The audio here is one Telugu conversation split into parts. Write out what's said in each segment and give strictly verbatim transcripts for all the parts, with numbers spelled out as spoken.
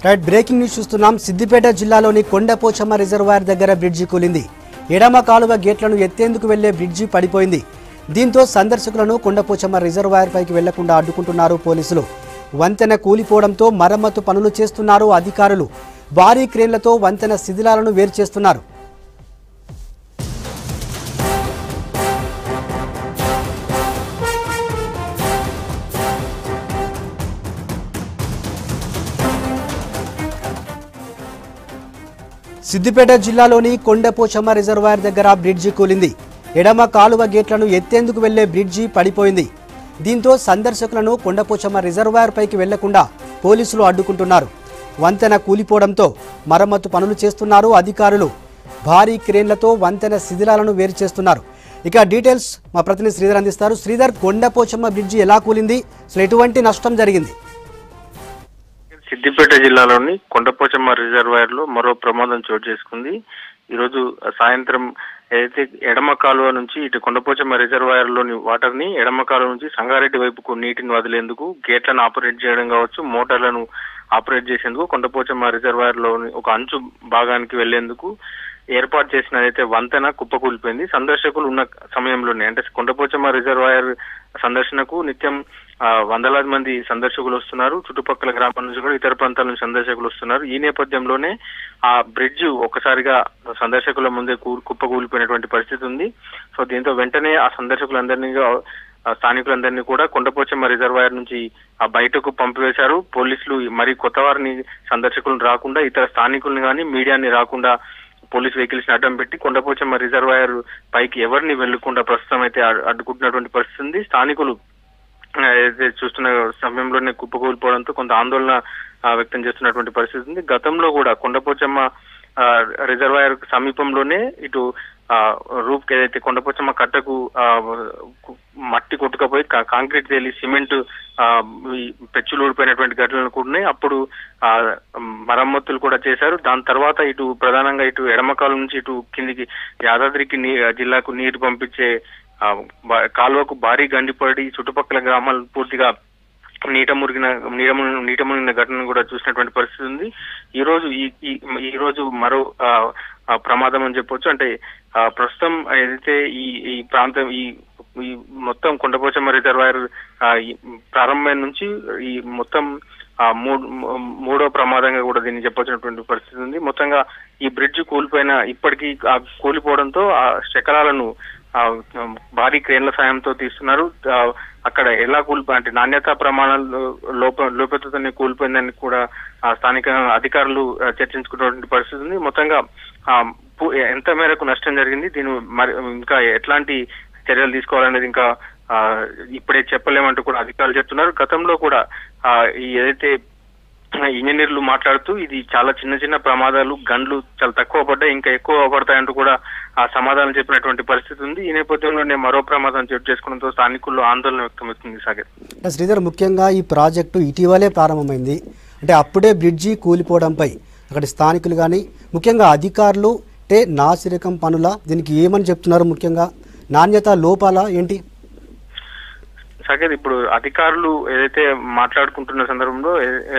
రైట్ బ్రేకింగ్ న్యూస్ చూస్తున్నాం. సిద్దిపేట జిల్లాలోని కొండపోచమ్మ రిజర్వాయర్ దగ్గర బ్రిడ్జి కూలింది. ఎడమ కాలువ గేట్లను ఎత్తేందుకు వెళ్లే బ్రిడ్జి పడిపోయింది. దీంతో సందర్శకులను కొండపోచమ్మ రిజర్వాయర్ పైకి వెళ్లకుండా అడ్డుకుంటున్నారు పోలీసులు. వంతెన కూలిపోవడంతో మరమ్మతు పనులు చేస్తున్నారు అధికారులు. భారీ క్రేన్లతో వంతెన శిథిలాలను వేరు చేస్తున్నారు. సిద్దిపేట జిల్లాలోని కొండపోచమ్మ రిజర్వాయర్ దగ్గర బ్రిడ్జి కూలింది. ఎడమ కాలువ గేట్లను ఎత్తేందుకు వెళ్లే బ్రిడ్జి పడిపోయింది. దీంతో సందర్శకులను కొండపోచమ్మ రిజర్వాయర్ పైకి వెళ్లకుండా పోలీసులు అడ్డుకుంటున్నారు. వంతెన కూలిపోవడంతో మరమ్మతు పనులు చేస్తున్నారు అధికారులు. భారీ క్రేన్లతో వంతెన శిథిలాలను వేరు చేస్తున్నారు. ఇక డీటెయిల్స్ మా ప్రతినిధి శ్రీధర్ అందిస్తారు. శ్రీధర్, కొండపోచమ్మ బ్రిడ్జి ఎలా కూలింది, అసలు ఎటువంటి నష్టం జరిగింది? సిద్దిపేట జిల్లాలోని కొండపోచమ్మ రిజర్వాయర్ లో మరో ప్రమాదం చోటు చేసుకుంది. ఈ రోజు సాయంత్రం ఏదైతే ఎడమ కాలువ నుంచి ఇటు కొండపోచమ్మ రిజర్వాయర్ లోని వాటర్ ని ఎడమ కాలువ నుంచి సంగారెడ్డి వైపుకు నీటిని వదిలేందుకు గేట్లను ఆపరేట్ చేయడం కావచ్చు, మోటార్లను ఆపరేట్ చేసేందుకు కొండపోచమ్మ రిజర్వాయర్ లోని ఒక అంచు భాగానికి వెళ్లేందుకు ఏర్పాటు చేసిన అయితే వంతెన కుప్పకూలిపోయింది. సందర్శకులు ఉన్న సమయంలోనే, అంటే కొండపోచమ్మ రిజర్వాయర్ సందర్శనకు నిత్యం వందలాది మంది సందర్శకులు వస్తున్నారు. చుట్టుపక్కల గ్రామాల నుంచి కూడా ఇతర ప్రాంతాల నుంచి సందర్శకులు వస్తున్నారు. ఈ నేపథ్యంలోనే ఆ బ్రిడ్జ్ ఒక్కసారిగా సందర్శకుల ముందే కుప్పకూలిపోయినటువంటి పరిస్థితి ఉంది. సో దీంతో వెంటనే ఆ సందర్శకులందరినీ స్థానికులందరినీ కూడా కొండపోచమ్మ రిజర్వాయర్ నుంచి ఆ బయటకు పంపివేశారు పోలీసులు. మరి కొత్త వారిని సందర్శకులను రాకుండా, ఇతర స్థానికుల్ని కానీ మీడియాని రాకుండా పోలీస్ వెహికల్స్ ని అడ్డం పెట్టి కొండపోచమ్మ రిజర్వాయర్ పైకి ఎవరిని వెళ్లకుండా ప్రస్తుతం అయితే అడ్డుకుంటున్నటువంటి పరిస్థితి ఉంది. స్థానికులు ఏదైతే చూస్తున్న సమయంలోనే కుప్పకూలిపోవడంతో కొంత ఆందోళన వ్యక్తం చేస్తున్నటువంటి పరిస్థితి ఉంది. గతంలో కూడా కొండపోచమ్మ రిజర్వాయర్ సమీపంలోనే ఇటు రూప్ ఏదైతే కొండపోచమ్మ కట్టకు మట్టి కొట్టుకపోయి కాంక్రీట్ తేలి సిమెంట్ పెచ్చులు ఊడిపోయినటువంటి ఘటనలు కూడా ఉన్నాయి. అప్పుడు ఆ మరమ్మతులు కూడా చేశారు. దాని తర్వాత ఇటు ప్రధానంగా ఇటు ఎడమకాలం నుంచి ఇటు కిందికి యాదాద్రికి జిల్లాకు నీరు పంపించే కాలువకు భారీ గండిపడి చుట్టుపక్కల గ్రామాలు పూర్తిగా నీట మురిగిన నీట నీట మునిగిన ఘటనను కూడా చూసినటువంటి పరిస్థితి ఉంది. ఈ రోజు ఈ ఈ రోజు మరో ప్రమాదం అని చెప్పొచ్చు. అంటే ప్రస్తుతం ఏదైతే ఈ ఈ ప్రాంతం ఈ ఈ మొత్తం కొండపోచమ్మ రిజర్వాయర్ ప్రారంభమైన నుంచి ఈ మొత్తం మూడో ప్రమాదంగా కూడా దీన్ని చెప్పొచ్చినటువంటి పరిస్థితి ఉంది. మొత్తంగా ఈ బ్రిడ్జ్ కూలిపోయిన ఇప్పటికీ కూలిపోవడంతో ఆ శకలాలను భారీ క్రేన్ల సాయంతో తీస్తున్నారు. అక్కడ ఎలా కూలిపో అంటే నాణ్యతా ప్రమాణాలు లోప లోపతనే కూలిపోయిందని కూడా స్థానిక అధికారులు చర్చించుకున్నటువంటి పరిస్థితి ఉంది. మొత్తంగా ఎంత మేరకు నష్టం జరిగింది, దీని మరి ఇంకా ఎట్లాంటి చర్యలు తీసుకోవాలనేది ఇంకా ఇప్పుడే చెప్పలేమంటూ కూడా అధికారులు చెప్తున్నారు. గతంలో కూడా ఈ ఏదైతే ఇంజనీర్లు మాట్లాడుతూ ఇది చాలా చిన్న చిన్న ప్రమాదాలు, గండ్లు చాలా తక్కువ పడ్డాయి, ఇంకా ఎక్కువ పడతాయంటూ కూడా ఆ సమాధానం చెప్పినటువంటి పరిస్థితి ఉంది. ఈ నేపథ్యంలోనే మరో ప్రమాదం చోటు చేసుకోవడంతో స్థానికుల్లో ఆందోళన వ్యక్తమవుతుంది. సాగర్, శ్రీధర్, ముఖ్యంగా ఈ ప్రాజెక్టు ఇటీవలే ప్రారంభమైంది. అంటే అప్పుడే బ్రిడ్జి కూలిపోవడంపై అక్కడ స్థానికులు కానీ ముఖ్యంగా అధికారులు అంటే నాసిరకం పనుల దీనికి ఏమని చెప్తున్నారు? ముఖ్యంగా నాణ్యత లోపాల ఏంటి? సాగర్, ఇప్పుడు అధికారులు ఏదైతే మాట్లాడుకుంటున్న సందర్భంలో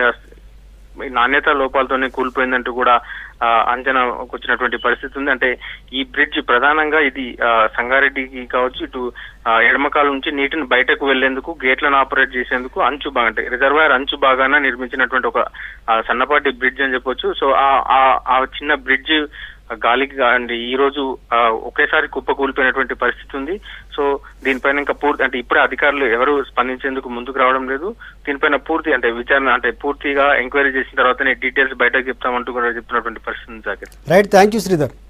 నాణ్యత లోపాలతోనే కూలిపోయిందంటూ కూడా అంచనా వచ్చినటువంటి పరిస్థితి ఉంది. అంటే ఈ బ్రిడ్జ్ ప్రధానంగా ఇది సంగారెడ్డికి కావచ్చు, ఇటు ఎడమకాల నుంచి నీటిని బయటకు వెళ్లేందుకు గేట్లను ఆపరేట్ చేసేందుకు అంచు బాగా అంటే రిజర్వాయర్ అంచు బాగాన నిర్మించినటువంటి ఒక సన్నపాటి బ్రిడ్జ్ అని చెప్పొచ్చు. సో ఆ చిన్న బ్రిడ్జ్ గాలికి అండి ఈ రోజు ఒకేసారి కుప్ప కూలిపోయినటువంటి పరిస్థితి ఉంది. సో దీనిపైన ఇంకా పూర్తి అంటే ఇప్పుడే అధికారులు ఎవరు స్పందించేందుకు ముందుకు రావడం లేదు. దీనిపైన పూర్తి అంటే విచారణ అంటే పూర్తిగా ఎంక్వైరీ చేసిన తర్వాతనే డీటెయిల్స్ బయటకు చెప్తామంటూ కూడా చెప్తున్నటువంటి పరిస్థితి ఉంది. Right, thank you Sridhar.